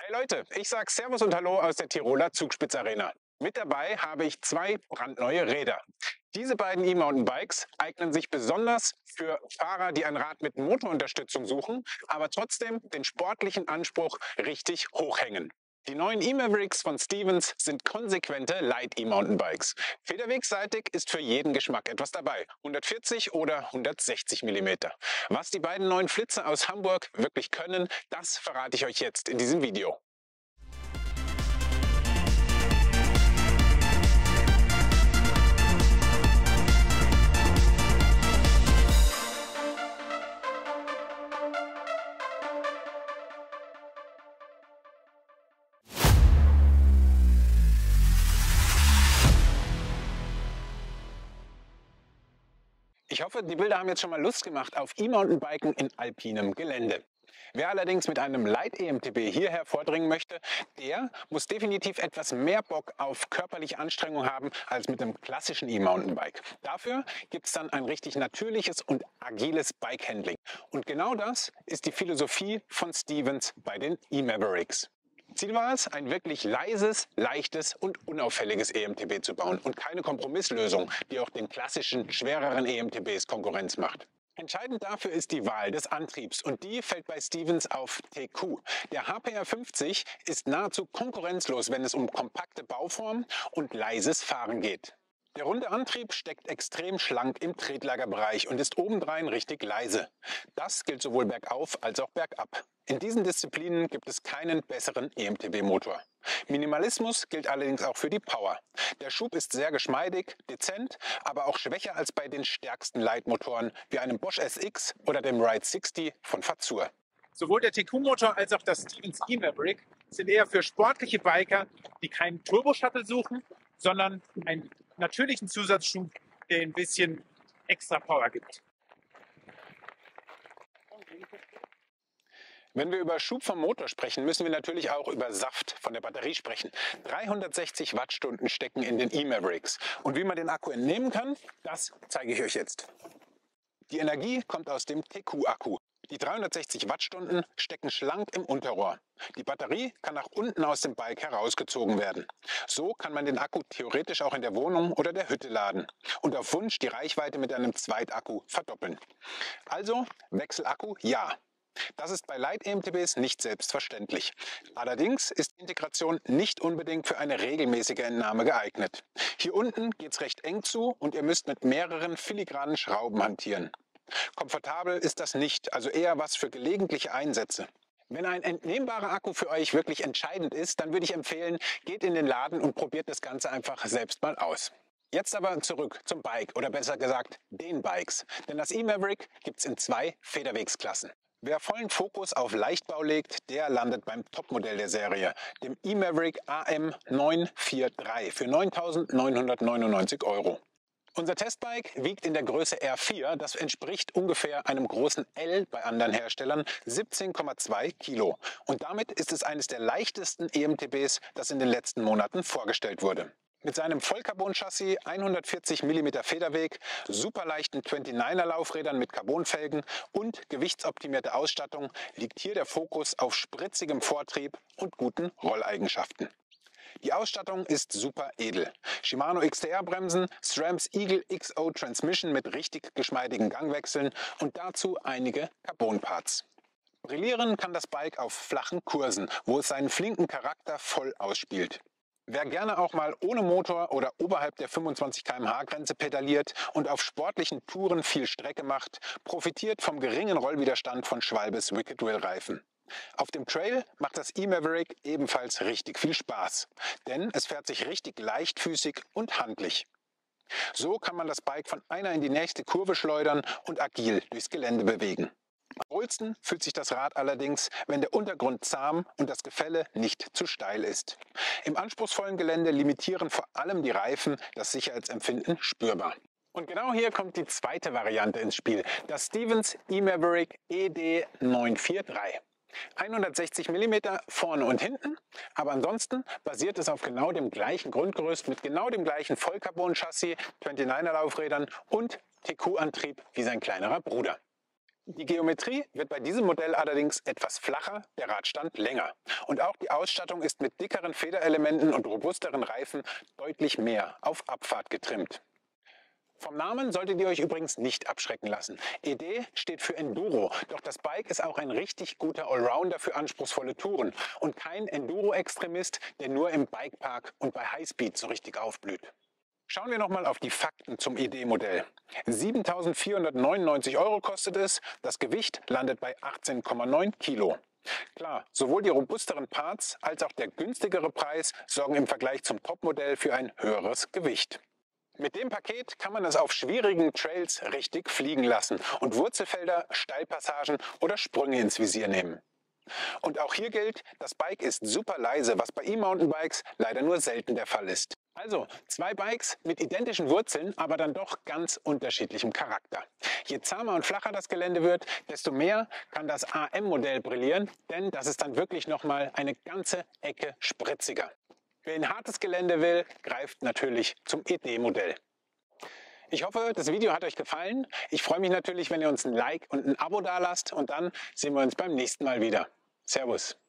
Hey Leute, ich sage Servus und Hallo aus der Tiroler Zugspitzarena. Mit dabei habe ich zwei brandneue Räder. Diese beiden E-Mountainbikes eignen sich besonders für Fahrer, die ein Rad mit Motorunterstützung suchen, aber trotzdem den sportlichen Anspruch richtig hochhängen. Die neuen E-Mavericks von Stevens sind konsequente Light-E-Mountainbikes. Federwegseitig ist für jeden Geschmack etwas dabei, 140 oder 160 mm. Was die beiden neuen Flitzer aus Hamburg wirklich können, das verrate ich euch jetzt in diesem Video. Ich hoffe, die Bilder haben jetzt schon mal Lust gemacht auf E-Mountainbiken in alpinem Gelände. Wer allerdings mit einem Light-EMTB hierher vordringen möchte, der muss definitiv etwas mehr Bock auf körperliche Anstrengung haben als mit einem klassischen E-Mountainbike. Dafür gibt es dann ein richtig natürliches und agiles Bike-Handling. Und genau das ist die Philosophie von Stevens bei den E-Mavericks. Ziel war es, ein wirklich leises, leichtes und unauffälliges EMTB zu bauen und keine Kompromisslösung, die auch den klassischen, schwereren EMTBs Konkurrenz macht. Entscheidend dafür ist die Wahl des Antriebs und die fällt bei Stevens auf TQ. Der HPR 50 ist nahezu konkurrenzlos, wenn es um kompakte Bauform und leises Fahren geht. Der runde Antrieb steckt extrem schlank im Tretlagerbereich und ist obendrein richtig leise. Das gilt sowohl bergauf als auch bergab. In diesen Disziplinen gibt es keinen besseren EMTB-Motor. Minimalismus gilt allerdings auch für die Power. Der Schub ist sehr geschmeidig, dezent, aber auch schwächer als bei den stärksten Leitmotoren wie einem Bosch SX oder dem Ride 60 von Fazur. Sowohl der TQ-Motor als auch das Stevens E-Maverick sind eher für sportliche Biker, die keinen Turbo-Shuttle suchen, sondern einen natürlichen Zusatzschub, der ein bisschen extra Power gibt. Wenn wir über Schub vom Motor sprechen, müssen wir natürlich auch über Saft von der Batterie sprechen. 360 Wattstunden stecken in den E-Mavericks. Und wie man den Akku entnehmen kann, das zeige ich euch jetzt. Die Energie kommt aus dem TQ-Akku. Die 360 Wattstunden stecken schlank im Unterrohr. Die Batterie kann nach unten aus dem Bike herausgezogen werden. So kann man den Akku theoretisch auch in der Wohnung oder der Hütte laden und auf Wunsch die Reichweite mit einem Zweitakku verdoppeln. Also Wechselakku ja. Das ist bei Light-EMTBs nicht selbstverständlich. Allerdings ist die Integration nicht unbedingt für eine regelmäßige Entnahme geeignet. Hier unten geht es recht eng zu und ihr müsst mit mehreren filigranen Schrauben hantieren. Komfortabel ist das nicht, also eher was für gelegentliche Einsätze. Wenn ein entnehmbarer Akku für euch wirklich entscheidend ist, dann würde ich empfehlen, geht in den Laden und probiert das Ganze einfach selbst mal aus. Jetzt aber zurück zum Bike oder besser gesagt den Bikes, denn das E-Maverick gibt es in zwei Federwegsklassen. Wer vollen Fokus auf Leichtbau legt, der landet beim Topmodell der Serie, dem E-Maverick AM 943 für 9.999 €. Unser Testbike wiegt in der Größe R4, das entspricht ungefähr einem großen L bei anderen Herstellern, 17,2 Kilo. Und damit ist es eines der leichtesten EMTBs, das in den letzten Monaten vorgestellt wurde. Mit seinem Vollcarbon-Chassis, 140 mm Federweg, superleichten 29er Laufrädern mit Carbonfelgen und gewichtsoptimierte Ausstattung liegt hier der Fokus auf spritzigem Vortrieb und guten Rolleigenschaften. Die Ausstattung ist super edel. Shimano XTR-Bremsen, SRAM's Eagle XO Transmission mit richtig geschmeidigen Gangwechseln und dazu einige Carbon-Parts. Brillieren kann das Bike auf flachen Kursen, wo es seinen flinken Charakter voll ausspielt. Wer gerne auch mal ohne Motor oder oberhalb der 25 km/h Grenze pedaliert und auf sportlichen Touren viel Strecke macht, profitiert vom geringen Rollwiderstand von Schwalbes Wicked Will Reifen. Auf dem Trail macht das E-Maverick ebenfalls richtig viel Spaß, denn es fährt sich richtig leichtfüßig und handlich. So kann man das Bike von einer in die nächste Kurve schleudern und agil durchs Gelände bewegen. Am wohlsten fühlt sich das Rad allerdings, wenn der Untergrund zahm und das Gefälle nicht zu steil ist. Im anspruchsvollen Gelände limitieren vor allem die Reifen das Sicherheitsempfinden spürbar. Und genau hier kommt die zweite Variante ins Spiel, das Stevens E-Maverick ED 943. 160 mm vorne und hinten, aber ansonsten basiert es auf genau dem gleichen Grundgerüst mit genau dem gleichen Vollcarbon-Chassis, 29er Laufrädern und TQ-Antrieb wie sein kleinerer Bruder. Die Geometrie wird bei diesem Modell allerdings etwas flacher, der Radstand länger. Und auch die Ausstattung ist mit dickeren Federelementen und robusteren Reifen deutlich mehr auf Abfahrt getrimmt. Vom Namen solltet ihr euch übrigens nicht abschrecken lassen. ED steht für Enduro, doch das Bike ist auch ein richtig guter Allrounder für anspruchsvolle Touren und kein Enduro-Extremist, der nur im Bikepark und bei Highspeed so richtig aufblüht. Schauen wir nochmal auf die Fakten zum ED-Modell. 7.499 € kostet es, das Gewicht landet bei 18,9 Kilo. Klar, sowohl die robusteren Parts als auch der günstigere Preis sorgen im Vergleich zum Topmodell für ein höheres Gewicht. Mit dem Paket kann man es auf schwierigen Trails richtig fliegen lassen und Wurzelfelder, Steilpassagen oder Sprünge ins Visier nehmen. Und auch hier gilt, das Bike ist super leise, was bei E-Mountainbikes leider nur selten der Fall ist. Also 2 Bikes mit identischen Wurzeln, aber dann doch ganz unterschiedlichem Charakter. Je zahmer und flacher das Gelände wird, desto mehr kann das AM-Modell brillieren, denn das ist dann wirklich nochmal eine ganze Ecke spritziger. Wer ein hartes Gelände will, greift natürlich zum ED-Modell. Ich hoffe, das Video hat euch gefallen. Ich freue mich natürlich, wenn ihr uns ein Like und ein Abo dalasst und dann sehen wir uns beim nächsten Mal wieder. Servus.